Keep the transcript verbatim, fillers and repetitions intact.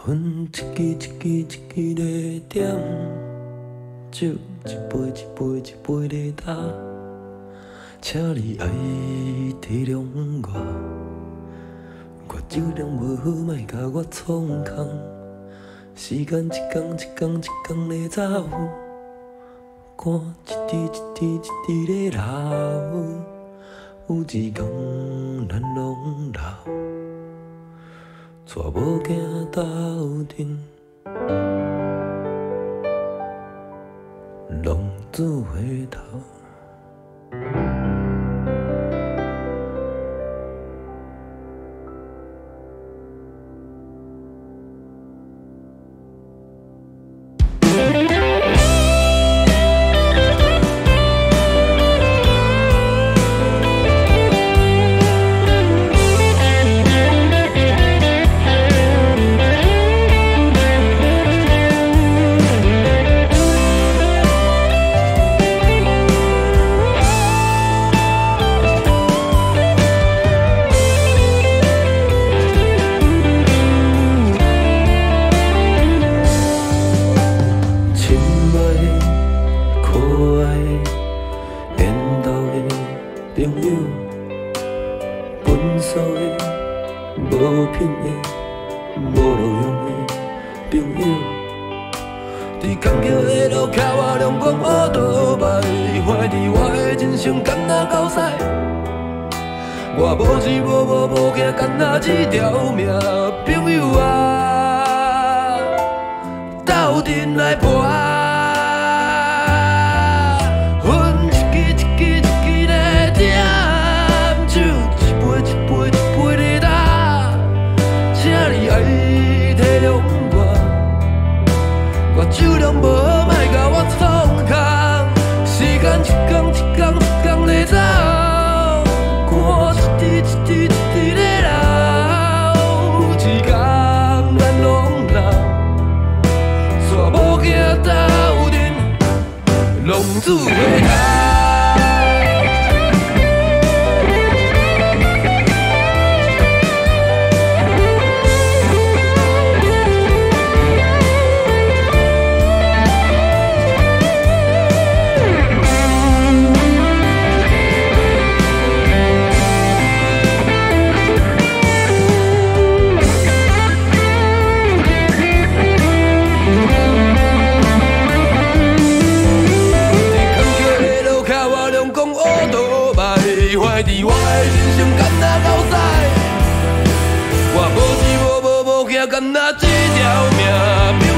分一支一支一支在点，酒一杯一杯一杯在打，请你爱体谅我，我酒量无好，莫甲我创空。时间一天一天一天在走，汗一滴一滴一滴在流，有一天咱拢老。 带某囝斗阵，浪子回头。朋友，本所的无品的、无路用的朋友，伫坎坷的路徛我阳光乌倒摆，怀疑我的人生敢若狗屎。我无钱无无无惊，敢若一条命。朋友啊，斗阵来搏。 酒量无好，莫甲我创空。时间一天一天一天在走，汗一滴一滴一滴在流。有一天咱拢老，带某囝斗阵，浪子回头。 怀疑我的人生敢若狗屎，我无钱无无无惊，敢若一条命。